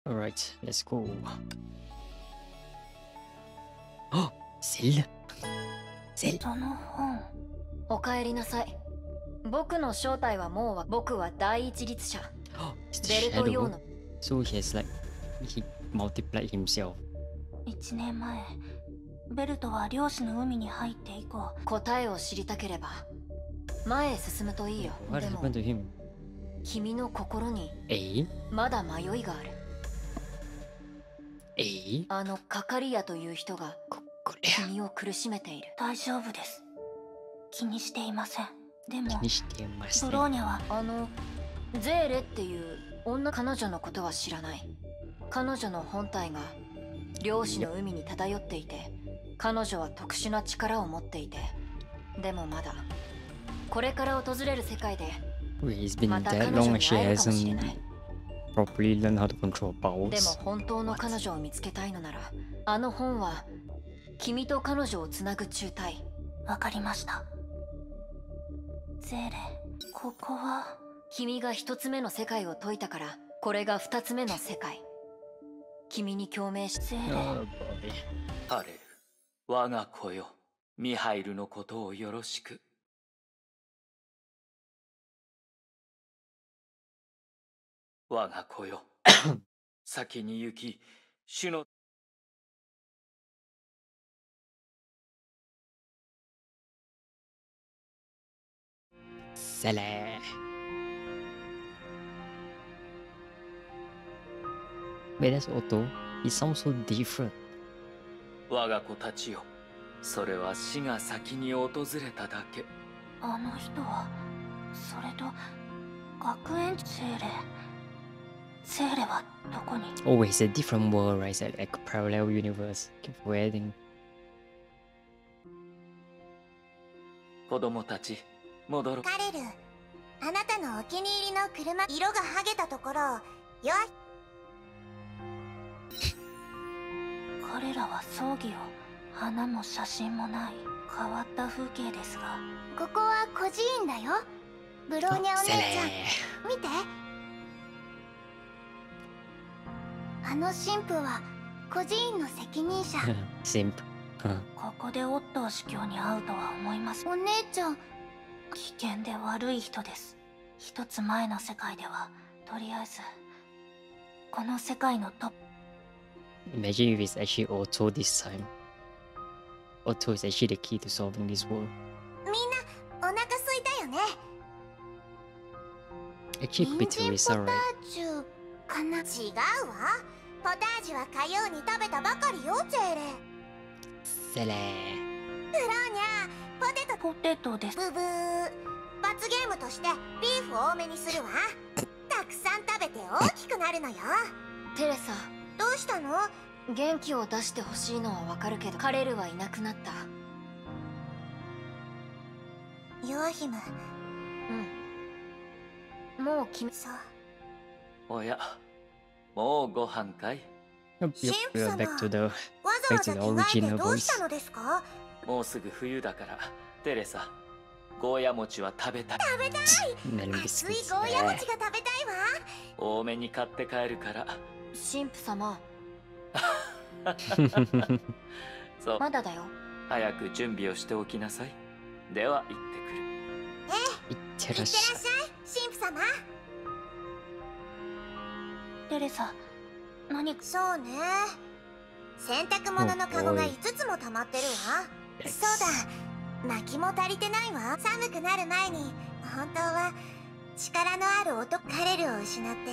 Alright, let's go. Oh, Zelda. その本。 お帰りなさい。僕の正体はもう僕は第一律者。 Oh, it's ベ the ルト用 shadow. の So he has like he multiplied himself. 1年前、ベルトは漁師の海に入って以降、 答えを知りたければ前へ進むといいよ。 What でも happened to him? 君の心に Eh? まだ迷いがある。 Eh? あのカカリアという人が Korea. 君を苦しめている。 大丈夫です。気にしていません。でも、 気にしてますね。 ブローニャはあのゼーレっていう女、彼女のことは知らない。彼女の本体が漁師の海に漂っていて、彼女は特殊な力を持っていて、でもまだこれから訪れる世界で It's been また that 彼女 long に she 会えるかもしれ hasn't ない。 properly learned how to control でも powers. 本当の彼女を見つけたいのなら、あの本は君と彼女をつなぐ中体。 わかりました。ゼーレ、ここは君が一つ目の世界を解いたから、これが二つ目の世界。君に共鳴し、 ゼーレ。 Oh boy. ハレル、我が子よ、ミハイルのことをよろしく。我が子よ、先に行き、主の Salah. Wait, that's Otto. He sounds so different. 我が子たちよ、それは死が先に訪れただけ。 あの人は、それと、学園ゼーレ。ゼーレはどこに？ Oh, it's a different world, right? It's like a parallel universe. Keep forgetting. 子供たち、戻ろう。 カレル、あなたのお気に入りの車、色が剥げたところを、よ。 彼らは葬儀を、花も写真もない変わった風景ですが、 ここは孤児院だよ。ブローニャお姉ちゃん、見て。あの神父は孤児院の責任者。 Simp. Huh. ここでオットー司教に会うとは思います。 お姉ちゃん、 危険で悪い人です。一つ前の世界では、とりあえず、この世界のトップ。 Imagine if it's actually Otto this time. Otto is actually the key to solving this world. みんなお腹空いたよね。 Actually, it could be 人参 Teresa, ポタ right? ージュかな。違うわ。ポタージュは火曜に食べたばかりよ、ジェーレ。 Salah. ブローニャ、ポテト。 ポテトです。 ブブー。罰ゲームとしてビーフ多めにするわ。たくさん食べて大きくなるのよ。 テレサ、 どうしたの？ 元気を出してほしいのはわかるけど、カレルはいなくなった。 ヨアヒム。 うん。もう君、 そう。 おや、もうご飯かい？ Yep, yep, we are back to the わざわざ back to 着 the 替えて original どうし voice. たのですか？ もうすぐ冬だから、テレサ、ゴーヤ餅は食べたい。 Melon 熱い biscuits. ゴーヤ餅が食べたいわ。 多めに買って帰るから。 神父様、 そう、 まだだよ。 早く準備をしておきなさい。では行ってくる。 いってらっしゃい、神父様。 テレサ、何か。 そうね。洗濯物のカゴが5つも溜まってるわ。そうだ、薪も足りてないわ。寒くなる前に、本当は力のある男カレルを失って。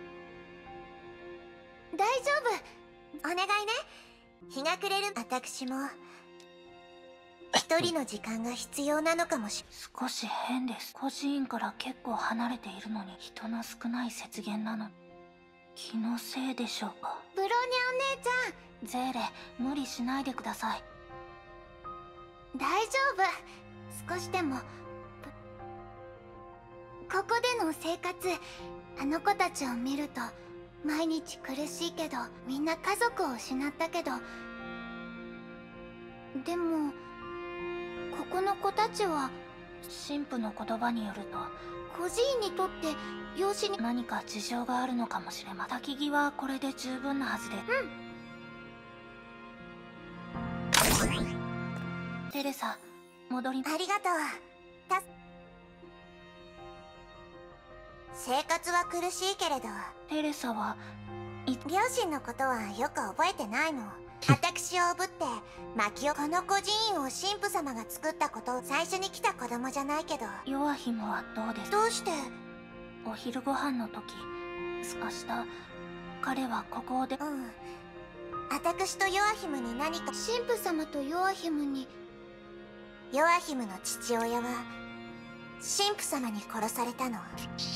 大丈夫、お願いね。日が暮れる。私も一人の時間が必要なのかもしれ。 少し変です。孤児院から結構離れているのに人の少ない雪原なの。気のせいでしょうか。 ブローニャお姉ちゃん、 ゼーレ、無理しないでください。 大丈夫。少しでもここでの生活、あの子たちを見ると毎日苦しいけど、みんな家族を失ったけど、でもここの子たちは神父の言葉によると、孤児院にとって養子に何か事情があるのかもしれません。焚き木はこれで十分なはずで。テレサ、戻り。 ありがとう。生活は苦しいけれど、 テレサは両親のことはよく覚えてないの。私をおぶって薪を、この孤児院を神父様が作ったことを、最初に来た子供じゃないけど。 ヨアヒムはどうですか？ どうして？ お昼ご飯の時、明日彼はここで。 私とヨアヒムに何か。神父様とヨアヒムに。ヨアヒムの父親は神父様に殺されたの。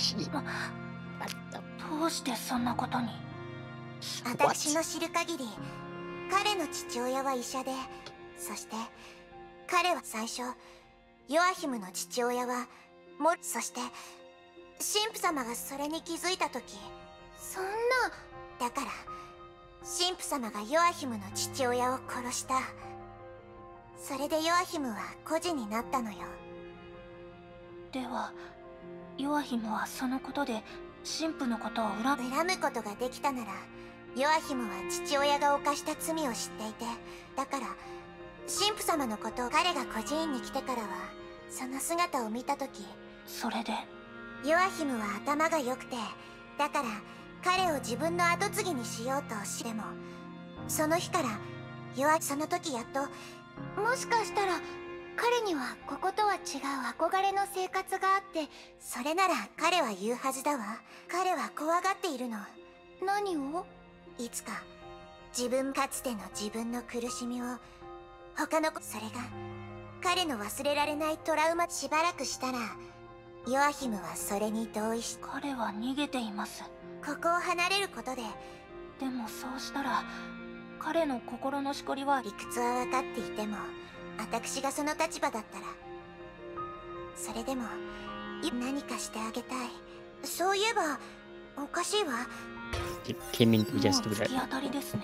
どうしてそんなことに？ 私の知る限り、彼の父親は医者で、そして彼は最初、ヨアヒムの父親はそして神父様がそれに気づいた時、そんな。だから神父様がヨアヒムの父親を殺した。それでヨアヒムは孤児になったのよ。 ではヨアヒムはそのことで神父のことを恨むことができたなら、ヨアヒムは父親が犯した罪を知っていて、だから神父様のことを、彼が孤児院に来てからはその姿を見た時、 それでヨアヒムは頭が良くて、だから彼を自分の跡継ぎにしようとしても、その日からその時やっと。もしかしたら彼にはこことは違う憧れの生活があって、それなら彼は言うはずだわ。彼は怖がっているの。何を？いつかかつての自分の苦しみを他のそれが彼の忘れられないトラウマ。しばらくしたらヨアヒムはそれに同意し、 彼は逃げています。 ここを離れることで。 でもそうしたら彼の心のしこりは。 理屈は分かっていても、私がその立場だったら、それでも何かしてあげたい。そういえばおかしいわ。 Came in to just もう do 突き that. 当たりですね。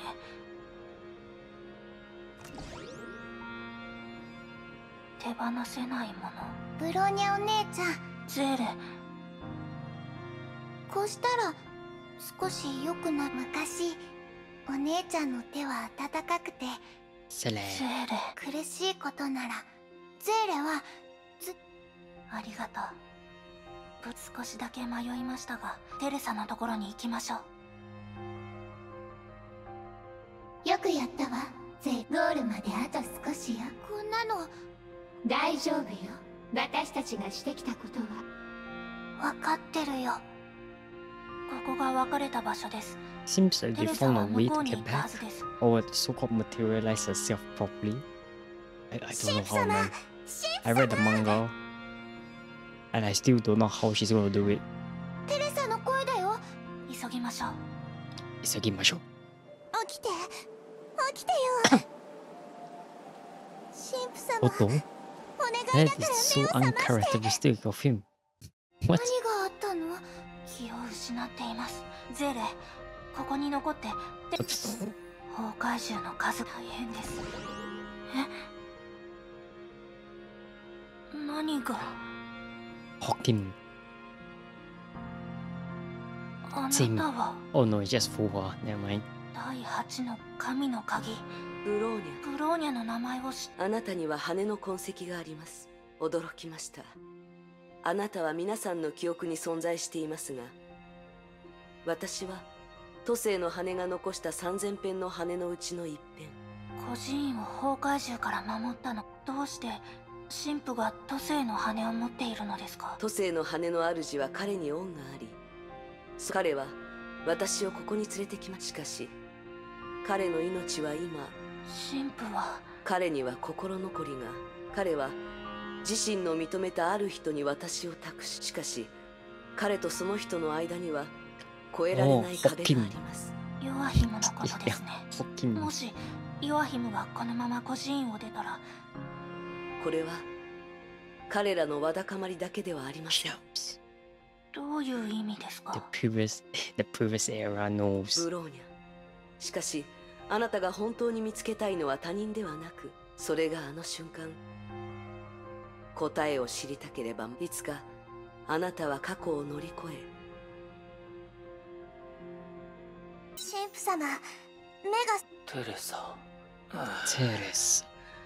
手放せないもの。 ブローニャお姉ちゃん。 ゼーレ、 こうしたら少し良くなる。昔お姉ちゃんの手は温かくて、 ゼーレ、 苦しいことならゼーレはありがとう。少しだけ迷いましたが、テレサのところに行きましょう。 よくやったわ。ゴールまであと少しよ。こんなの大丈夫よ。私たちがしてきたことは。分かってるよ。ここが別れた場所です。 Seems like テ they レサ found は a 向 way こ to うに行 get ったは back, ずです。 or to so-called materialize herself properly. I don't know how, man. I read the manga, and I still don't know how she's gonna do it. テレサの声だよ。 急ぎましょう。 急ぎましょう。 起きて、起きてよ。神父様、 おっと、 お願い That だから is 目 so を覚まして。 uncharacteristic of him. What? 何があったの？ 気を失っています。ゼーレ、ここに残って崩壊獣の数大変です。何が？ Hawking. あなたは Oh no, it's just Fuhua. Never mind. 第8の神の鍵。 ブローニブローニャの名前を知っャ、あなたには羽の痕跡があります。驚きました。あなたは皆さんの記憶に存在していますが、私は都政の羽が残した3000片の羽のうちの1片。 孤児院を崩壊獣から守ったの。どうして神父が都政の羽を持っているのですか？ 都政の羽の主は彼に恩があり、彼は私をここに連れてきました。しかし彼の命は今、 神父は彼には心残りが、彼は自身の認めたある人に私を託し、しかし彼とその人の間には越えられない壁があります。 ヨアヒムのことですね。 Hawking. もしヨアヒムがこのまま孤児院を出たら。 これは彼らのわだかまりだけではありません。 どういう意味ですか？ The previous era knows. ブローニャ、しかしあなたが本当に見つけたいのは他人ではなく、それがあの瞬間答えを知りたければいつかあなたは過去を乗り越え。 神父様、目が。 テレサ。 テレサ。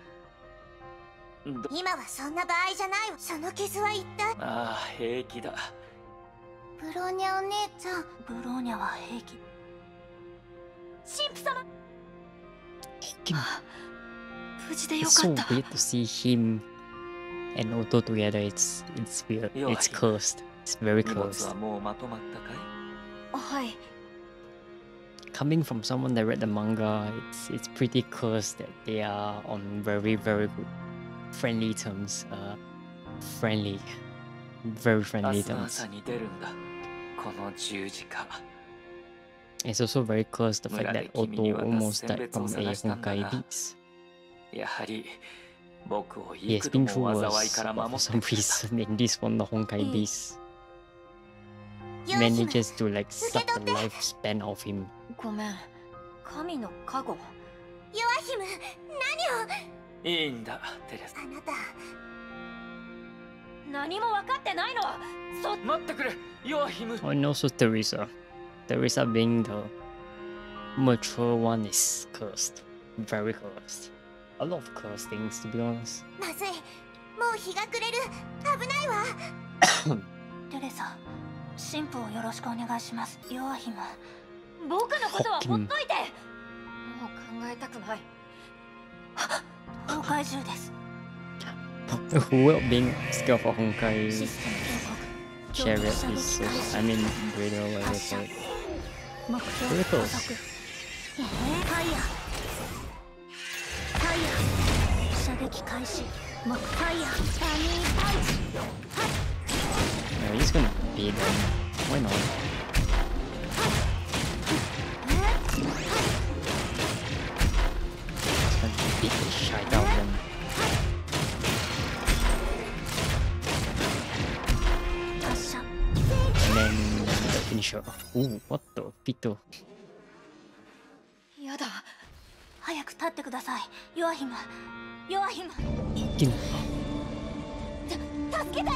今はそんな場合じゃないわ。その傷は一体。 ああ、平気だ。 ブローニャお姉ちゃん。 ブローニャは平気。 神父様。 無事でよ It's か so った。 weird to see him and Otto together. It's weird. It's cursed. It's very 荷物 cursed. はもうまとまったかい？ はい。 Coming from someone that read the manga, it's pretty cursed that they are on very good friendly terms. Friendly, very 明 friendly 日の terms. 朝に出るんだ。この十字架。 It's also very cursed the fact that 村で君に Otto 渡す almost 選 died 別を from a 探したんだ Honkai が、 beast. やはり僕を He 幾 has 度 been も through 災い worse から守 for って some くれた。 reason in this one, the Honkai beast ヨアヒム。 manages to like suck the lifespan of him. ごめん。神の加護。 ヨアヒム、何を。 いいんだ、テレサ。 あなた。 何も分かってないの。 待ってくれ、ヨアヒム。 And also Teresa. Teresa being the mature one is cursed. Very cursed. A lot of cursed things, to be honest. まずい。もう日が暮れる。危ないわ。 テレサ、神父をよろしくお願いします。ヨアヒム。 僕のことはほっといて。もう考えたくない。 崩壊銃です。 Who will being scared of a Honkai システム警告。 chariot is so, I mean, Raider, whatever it's called. 目標 Very 捕 close. 捉。ファイヤー。ファイヤー。射撃開始。ファイヤー。ダミーパンチ。 No, he's gonna be them. Why not? He's gonna beat the shit out of them. And then the finisher. Ooh, what the? Pito. やだ。 早く立ってください。ヨアヒム。ヨアヒム。 King. 助けて。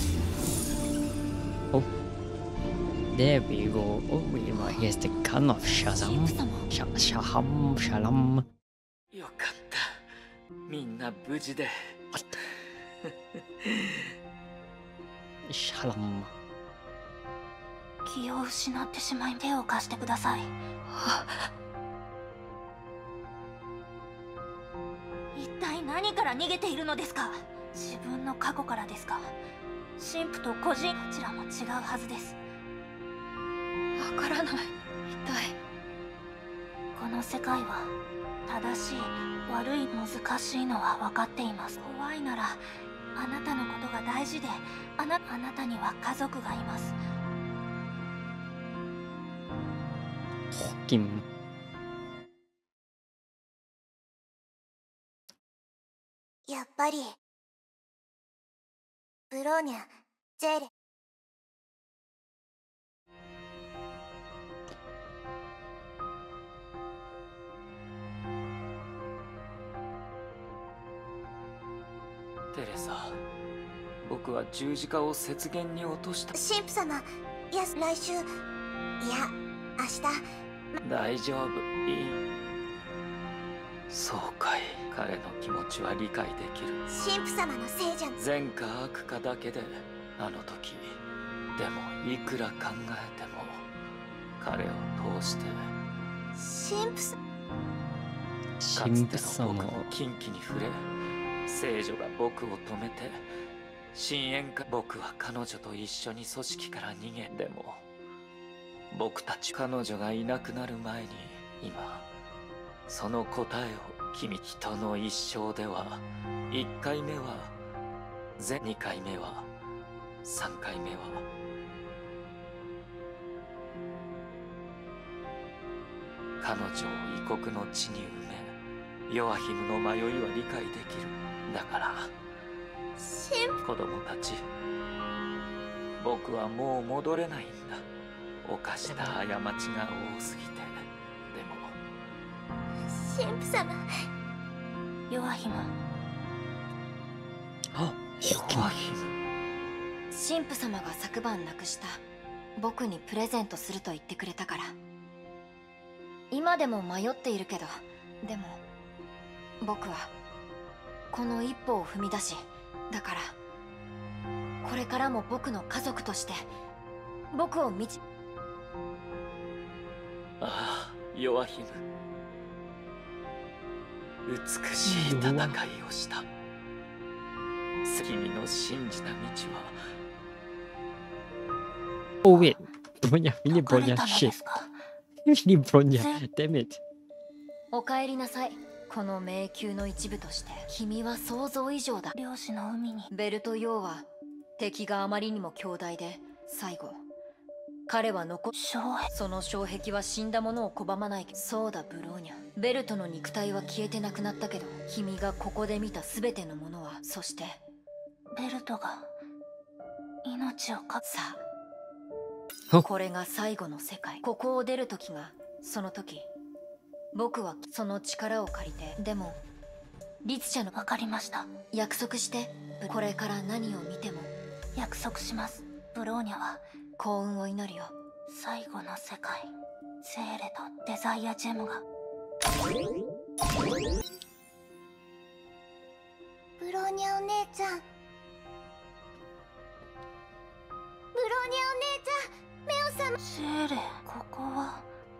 Oh. There we go. Oh, wait, well, here's the gun of Shazam. Shaham, Shalam. よかった。みんな無事で。 What? Shalam. 気を失ってしまい手を貸してください。一体何から逃げているのですか？自分の過去からですか？神父と個人どちらも違うはずです。 わからない。一体。 この世界は正しい悪い難しいのは分かっています。怖いならあなたのことが大事であなたには家族がいます。 Kim. やっぱり。ブローニャ、ゼーレ。 テレサ、僕は十字架を雪原に落とした。 神父様、来週。いや、明日。 大丈夫、いい。そうかい、彼の気持ちは理解できる。 神父様のせいじゃん。 善か悪かだけで、あの時。でも、いくら考えても、彼を通して。 神父様。 かつての僕の禁忌に触れ、聖女が僕を止めて、深淵か僕は彼女と一緒に組織から逃げ。でも、僕たち彼女がいなくなる前に今その答えを君。人の一生では1回目は2回目は3回目は彼女を異国の地に埋め、ヨアヒムの迷いは理解できる。だから子供たち、僕はもう戻れないんだ。犯した過ちが多すぎて。でも神父様。 ヨアヒム。 神父様が昨晩亡くした僕にプレゼントすると言ってくれたから。今でも迷っているけど、でも僕はこの一歩を踏み出し、だからこれからも僕の家族として僕をああ、ヨアヒム、美しい戦いをした。君の信じた道は。 Oh wait, Bronya, we need Bronya. Shit. We need Bronya. Damn it. お帰りなさい。この迷宮の一部として君は想像以上だ。 漁師の海にベルト・ヨーは敵があまりにも強大で、最後彼はその障壁は死んだ者を拒まない。そうだブローニャ、ベルトの肉体は消えてなくなったけど、君がここで見た全てのものは、そしてベルトが命をさあ、これが最後の世界。ここを出る時がその時。僕はその力を借りて、でも律者のわかりました。 約束して。これから何を見ても約束します。ブローニャは幸運を祈るよ。 最後の世界、ゼーレとデザイアジェムが。 ブローニャお姉ちゃん、ブローニャお姉ちゃん、目を覚ま。 ゼーレ、ここは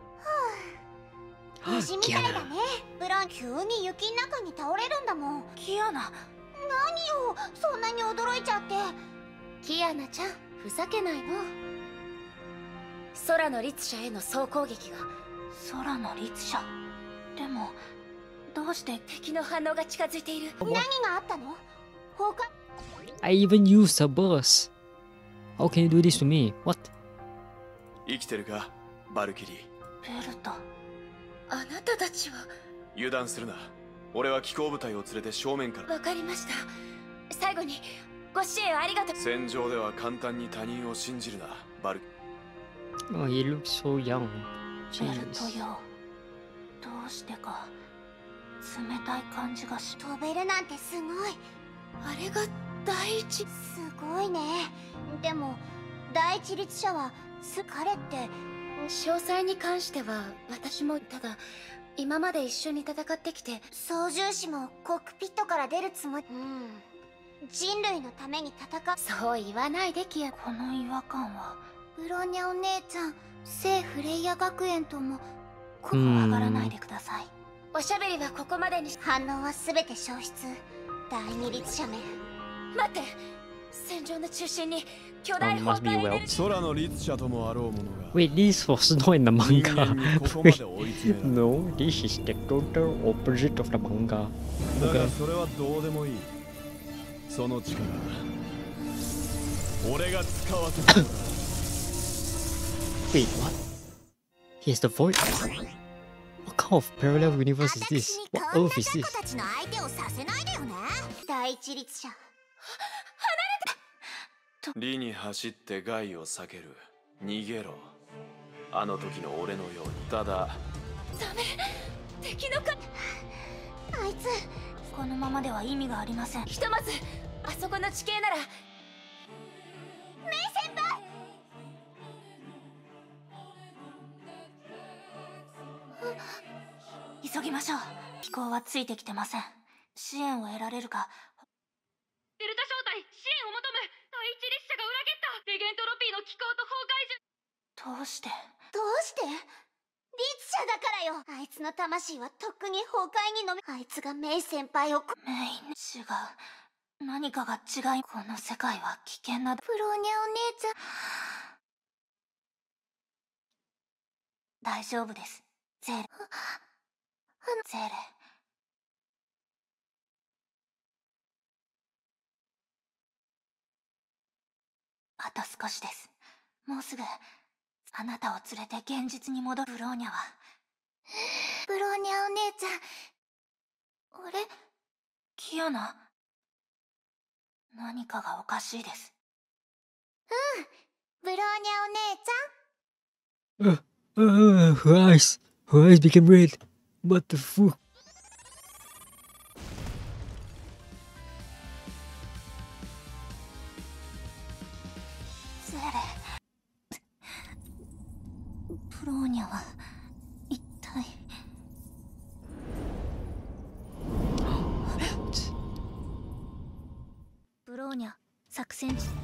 虹みたいだね。ブラン、急に雪の中に倒れるんだもん。 キアナ、 何よ、そんなに驚いちゃって。キアナちゃん、ふざけないの。空の律者への総攻撃が。 空の律者。でもどうして敵の反応が近づいている。何があったの？崩壊。 I even used a bus. How can you do this to me? What? 生きてるか、バルキリー。 ベルト。 あなたたちは。 油断するな。俺は機甲部隊を連れて正面から。 わかりました。最後にご支援ありがとう。 戦場では簡単に他人を信じるな、バル。 Oh, he looks so young. ベルトよ。どうしてか冷たい感じがし。 飛べるなんてすごい。あれが第一。すごいね。でも第一律者は彼って。詳細に関しては私も。ただ今まで一緒に戦ってきて。操縦士もコックピットから出るつもり。人類のために戦う。そう言わないでキア。 この違和感は。 ブローニャお姉ちゃん、聖フレイヤ学園とも。 怖がらないでください。 おしゃべりはここまでに。反応は全て消失。第二律者め。待って、戦場の中心に巨大砲台エネルギー。 空の律者ともあろうものが。 Wait, this was not in the manga. Wait, no, this is the total opposite of the manga. だからそれはどうでもいい。その力、俺が使わせる。 Wait, what? He has the voice. What kind of parallel universe is this? What earth is this? たちの相手をさせないでよね。第一律者。 理に走って害を避ける。逃げろ。あの時の俺のように。ただダメ、敵のか。あいつこのままでは意味がありません。 ひとまずあそこの地形なら。メイ先輩。 急ぎましょう。飛行はついてきてません。支援を得られるか。 デルタ小隊、支援を求む。第一列車が裏切った。レゲントロピーの機構と崩壊。 どうして？ どうして？律者だからよ。あいつの魂はとっくに崩壊に飲み。あいつがメイ先輩を。 メイン。違う。何かが違い。この世界は危険な。 ブローニャお姉ちゃん。 大丈夫です。ゼーレ。ゼーレ。あと少しです。もうすぐあなたを連れて現実に戻る。ブローニャは。 ブローニャお姉ちゃん。あれ？ キアナ？何かがおかしいです。 ブローニャお姉ちゃん。 Her eyes became red. What the fuck? 作戦地。セーレ。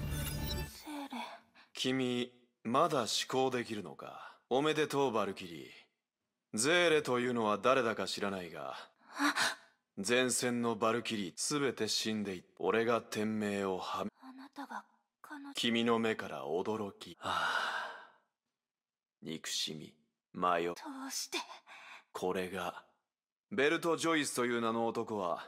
君まだ思考できるのか。おめでとうバルキリー。ゼーレというのは誰だか知らないが、前線のバルキリーすべて死んでいった。俺が天命をはめ、 あなたが彼女。 君の目から驚き、憎しみ、迷う。 どうして。 これがベルト・ジョイスという名の男は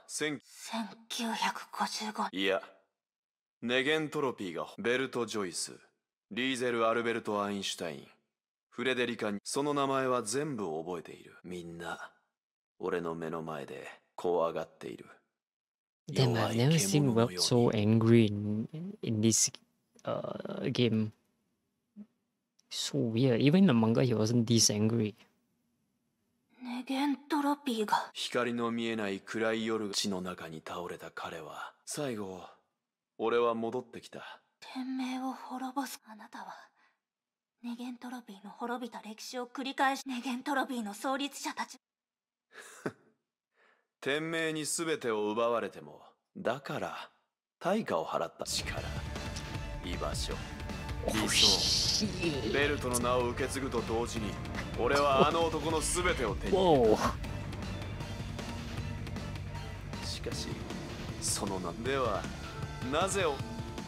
1955。 いや、ネゲントロピーがベルト・ジョイス、リーゼル・アルベルト・アインシュタイン、フレデリカに、その名前は全部覚えている。みんな俺の目の前で怖がっている。 Damn, I've never seen Web so angry in this game. So weird. Even in the manga, he wasn't this angry. ネゲントロピーが。 光の見えない暗い夜、地の中に倒れた彼は最後、俺は戻ってきた。 天命を滅ぼす。あなたはネゲントロピーの滅びた歴史を繰り返し、ネゲントロピーの創立者たち。 天命に全てを奪われても、だから対価を払った。力、居場所、理想、ベルトの名を受け継ぐと同時に、俺はあの男の全てを手に入れた。しかしその名ではなぜを。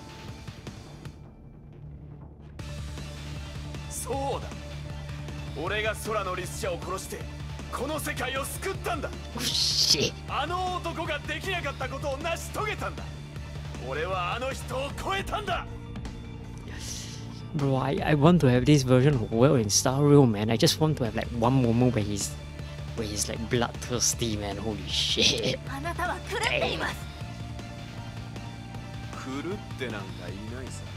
そうだ、俺が空のリス者を殺してこの世界を救ったんだ。あの男ができなかったことを成し遂げたんだ。俺はあの人を超えたんだ。 Bro, I want to have this version of Well in Star Rail, man. I just want to have like one moment where he's like bloodthirsty, man. Holy shit. あなたは狂っています。 狂ってなんかいないさ。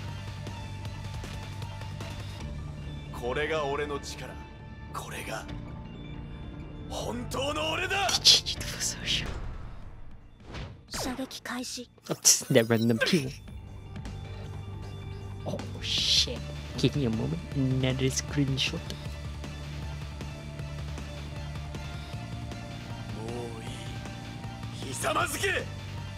これが俺の力。これが本当の俺だ。 射撃開始。 That random kill. Oh shit. Give me a moment. Another screenshot. もういい。ひざまずけ。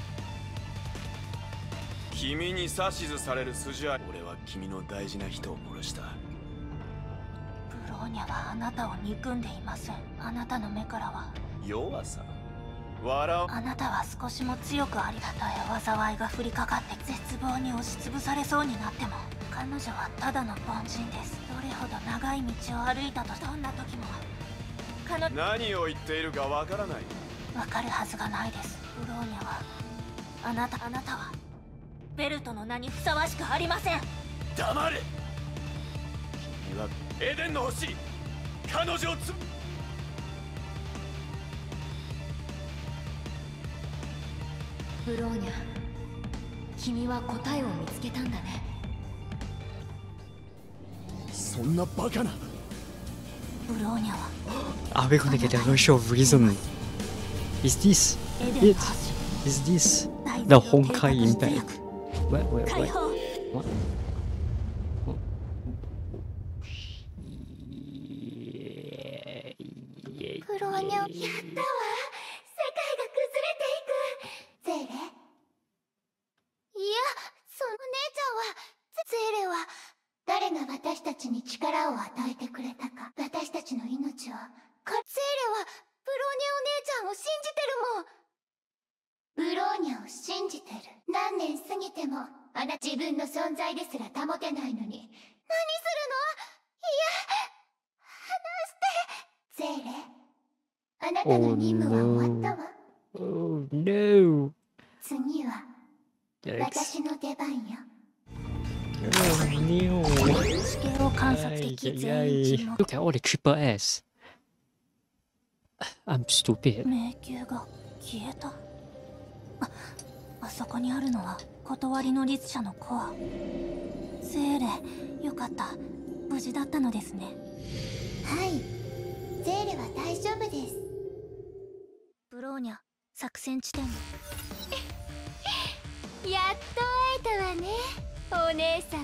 君に指図される筋合い。俺は君の大事な人を殺した。 ブローニャはあなたを憎んでいません。あなたの目からは弱さ、笑う。 あなたは少しも強くあり、たとえ災いが降りかかって絶望に押しつぶされそうになっても、彼女はただの凡人です。どれほど長い道を歩いたと、どんな時も何を言っているかわからない。 わかるはずがないです。ブローニャはあなたはベルトの名にふさわしくありません。 黙れ。君はエデンの星、彼女をブローニャ、君は答えを見つけたんだね。 そんなバカな。 ブローニャは Are we gonna get a rush of reason? Is this it? Is this the Honkai Impact? Wait. What? ブローニャ、やったわ。世界が崩れていく。ゼーレ。いや、その姉ちゃんは、ゼーレは誰が私たちに力を与えてくれたか。私たちの命を。ゼーレはブローニャお姉ちゃんを信じてるもん。ブローニャを信じてる。何年過ぎても自分の存在ですら保てないのに、何するの。いや、離して。ゼーレ、あなたの任務は終わったわ。 Oh no. 次は私の出番よ。 地形を観察的全員沈黙。 Look at all the triple S. I'm stupid. 迷宮が消えた。あそこにあるのは断りの律者のコア。ゼーレ、よかった。無事だったのですね。 はい、ゼーレは大丈夫です。 ブローニャ、作戦地点に。 やっと会えたわね、お姉様。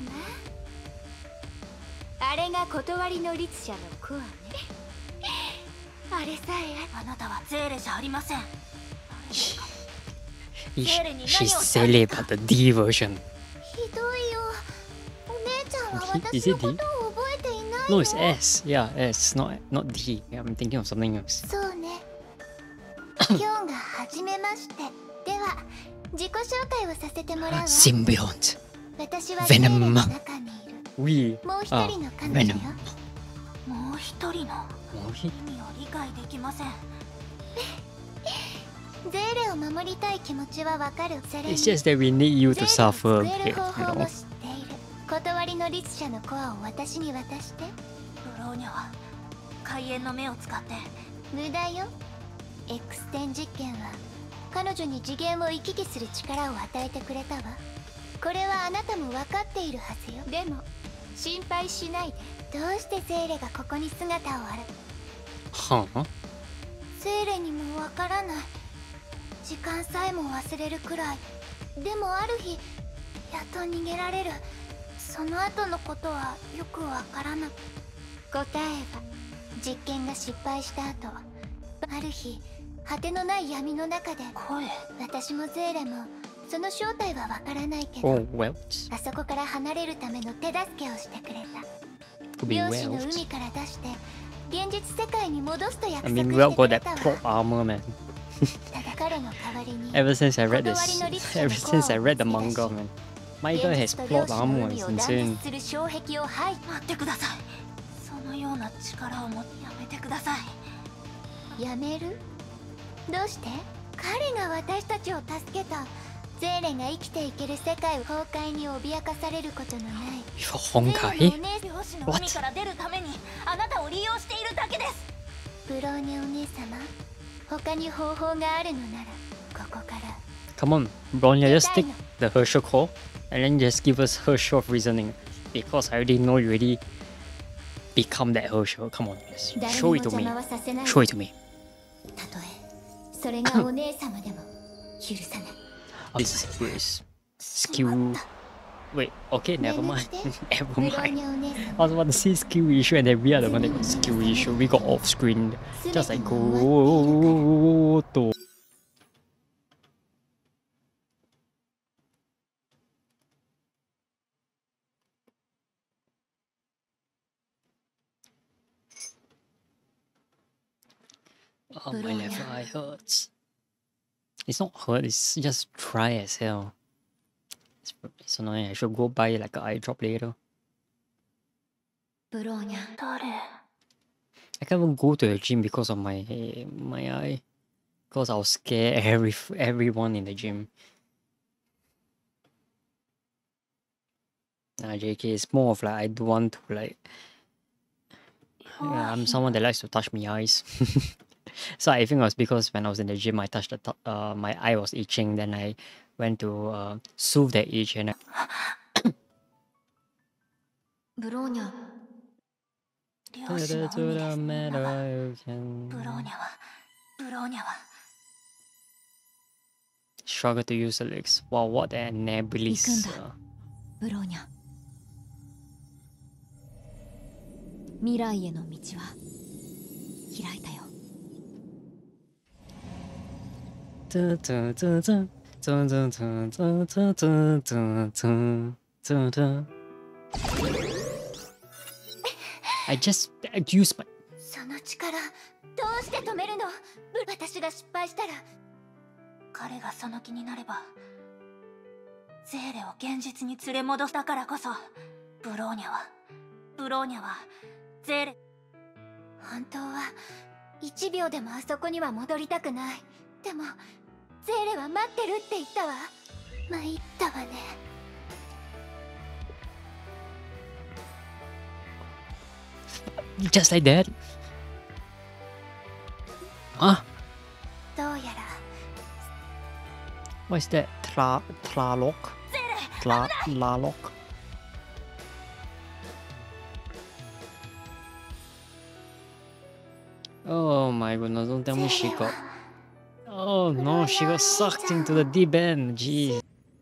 あれが断りの律者のコアね。あれさえあなたはゼーレじゃありません。 She's Zeyle, but the D version. どいよ。お姉ちゃんは Is 私 it の D? ことを覚えていない No, の。 it's S. Yeah, S. Not D. I'm thinking of something else. そうね。今日が初めまして。では自己紹介をさせてもらうわ。 Symbiont. 私は Venom ゼーレの中にいる。 We もう一 are 人の彼女よ。 Venom. もう一人の Mohi? 意味を理解できません。ゼーレを守りたい気持ちはわかる。それに It's just that we need you to ゼーレを suffer 救 a え bit, る方 you 法も know. 知っている。断りの律者のコアを私に渡して。ブローニャは開眼の目を使って無駄よ。X 点実験は彼女に次元を行き来する力を与えてくれたわ。これはあなたも分かっているはずよ。でも心配しないで。どうしてゼーレがここに姿を Huh? ゼーレにもわからない。時間さえも忘れるくらい。でもある日やっと逃げられる。その後のことはよくわからなく。答えは実験が失敗した後、ある日果てのない闇の中で声。私もゼーレもその正体はわからないけど、 Oh, well. あそこから離れるための手助けをしてくれた。 Could be 漁師の well. 海から出して現実世界に戻すと約 I 束 mean, し well てく got れ that たわ。 plot armor, man. ただ彼の代わりに Ever since I read this, ever since I read the manga, man, my guy has 現実と plot 漁師の armor. 海 It's を断 insane. 絶する障壁を待ってください。そのような力を持ってやめてください。やめる？どうして？彼が私たちを助けた。ゼーレが生きていける世界を崩壊に脅かされることのない。 Honkai? 漁師の海から出るためにあなたを利用しているだけです。ブローニャお姉様、他に方法があるのならここから。 Come on, Bronya, just take the Herschel core and then just give us Herschel of reasoning. Because I already know you already become that Herschel. Come on, just 誰に show も it to 邪 me. 魔はさせない。 Show it to me. たとえそれがお姉様でも許さない。 This is skill. Wait, okay, never mind. Never ブロー mind. ニャお姉 I 様、 was about to say skill issue and then we are the one that got skill issue. We got off screen. 全 Just て like の終わったの go to. Oh, my left eye hurts. It's not hurt, it's just dry as hell. It's annoying. I should go buy like an eye drop later. ブローニャ。誰？ I can't even go to the gym because of my eye. Because I'll scare everyone in the gym. Nah, JK, it's more of like I don't want to like. Yeah, I'm someone that likes to touch my eyes. So I think it was because when I was in the gym, I touched my eye was itching. Then I went to soothe that itch and ブローニャ、 漁師の海です。ブローニャは struggle to use the legs. Wow, what an nebulous. ブローニャ。未来への道は開いたよ。 I just used my. その力どうして止めるの？私が失敗したら彼がその気になればゼーレを現実に連れ戻したからこそブローニャはゼーレ。本当は1秒でもあそこには戻りたくない。でもゼーレは待ってるって言ったわ。参ったわね。 Just like that? Huh? どうやら What's that? Tlaloc? Tlaloc? Oh my goodness, don't tell me she got... Oh no, she got sucked into the deep end. Jeez.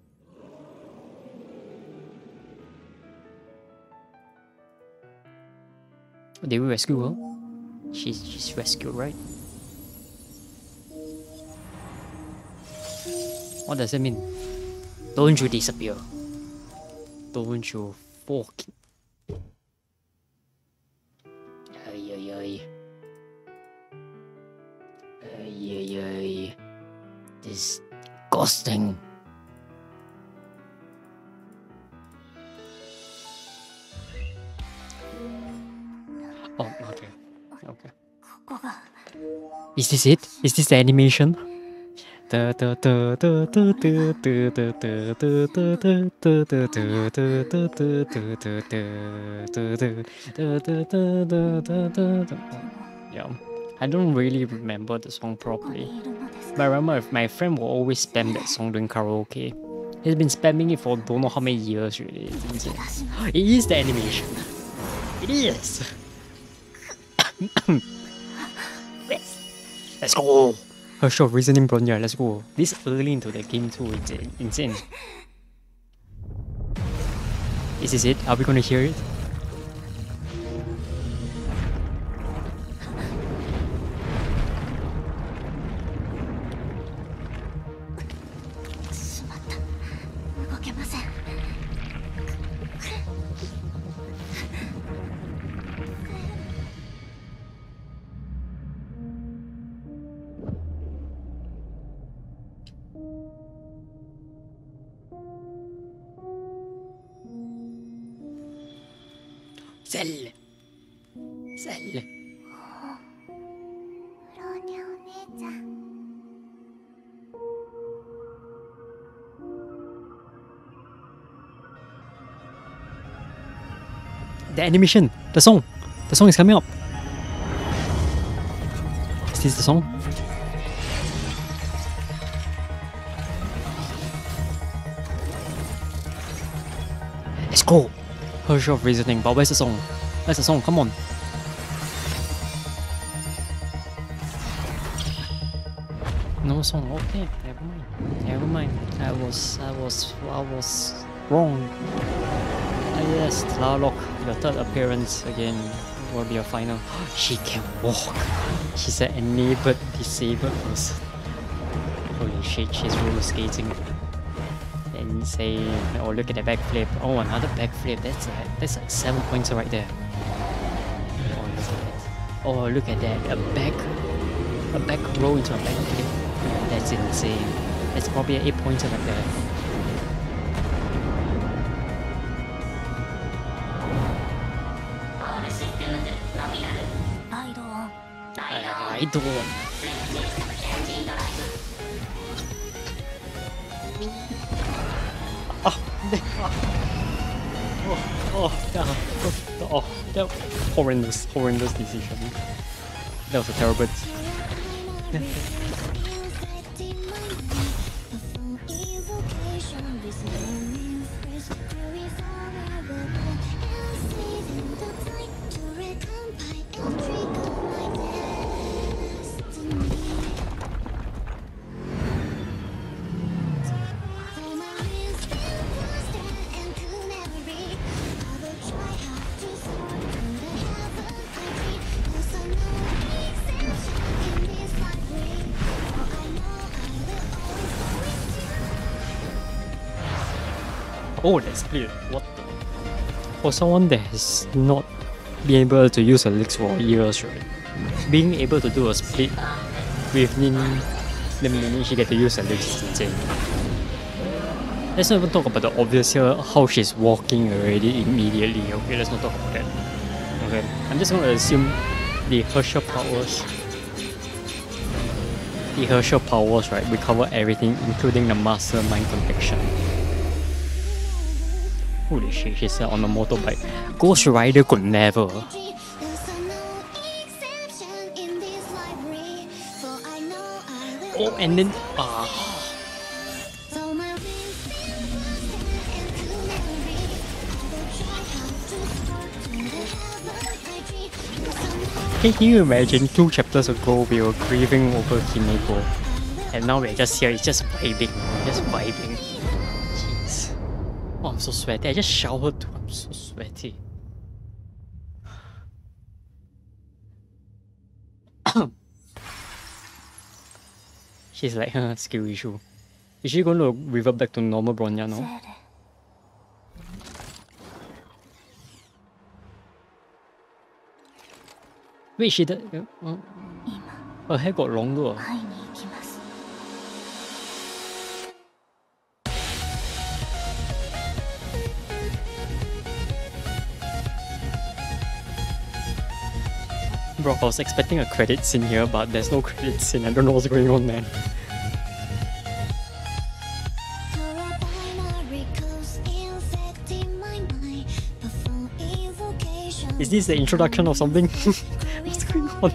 Did we rescue her? She's rescued, right? What does that mean? Don't you disappear. Don't you fucking... Ay, ay, ay. Ay, ay, ay. Disgusting. Oh, okay. Okay. Is this it? Is this the animation? Yeah, I don't really remember the song properly, but I remember if my friend will always spam that song during karaoke. He's been spamming it for don't know how many years really. It is the animation. It is. Let's go. Hershey of Reasoning Bronya, let's go. This early into the game too, it's insane. Is this it? Are we gonna hear it? Cell. The animation, the song is coming up. Is this the song? Let's go. Hershey of Reasoning, but where's the song? Where's the song? Come on. No song. Okay, never mind. I was wrong. Yes, Larlock, your third appearance again will be your final. She can walk. She's an enabled disabled person. Holy shit, she's roller skating. And say, oh, look at the backflip. Oh, another backflip. That's like 7 points right there. Oh, look at that. A back roll into a backflip. That's insane. That's probably an 8 pointer right there. I don't. That horrendous decision. That was a terrible. Oh, that split. What the? For someone that has not been able to use a legs for years, right? Being able to do a split within the minute she get to use a legs is insane. Let's not even talk about the obvious here, how she's walking already immediately. Okay, let's not talk about that. Okay, I'm just going to assume the Hershey powers. The Hershey powers, right? We cover everything, including the mastermind connection. Holy shit, she's on a motorbike. Ghost Rider could never. Oh, and then Can you imagine 2 chapters ago we were grieving over Himeko, and now we're just here, it's just vibing. Jeez. Oh, I'm so sweaty. I just showered too. I'm so sweaty. She's like, skill issue. Is she going to revert back to normal Bronya now? Wait, she did. Her hair got longer. Bro, I was expecting a credit scene here, but there's no credit scene. I don't know what's going on, man. Is this the introduction of something? What's going on?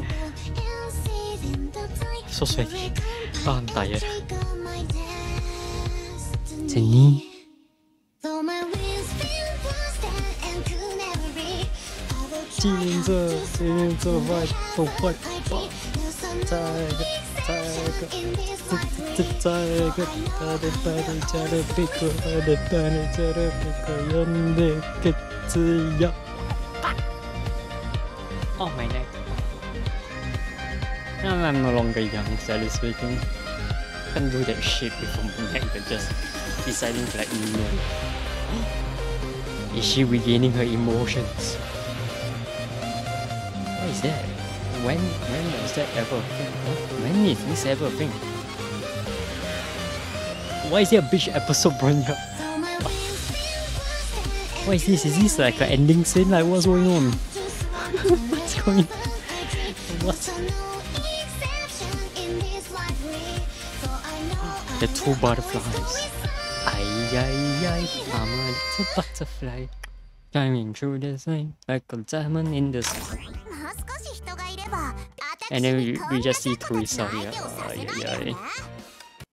So sweaty. Oh, I'm tired. Jenny. Oh, my neck. I'm no longer young, sadly speaking. Can't do that shit before my neck, but just deciding to like emo. Is she regaining her emotions? What is that? When was that ever a thing? When is this ever a thing? Why is there a bitch episode brought up? What is this? Is this like an ending scene? Like what's going on? What's going on? What? The two butterflies. I'm a little butterfly. Climbing through the sky like a diamond in the sky. And then we just see Teresa here.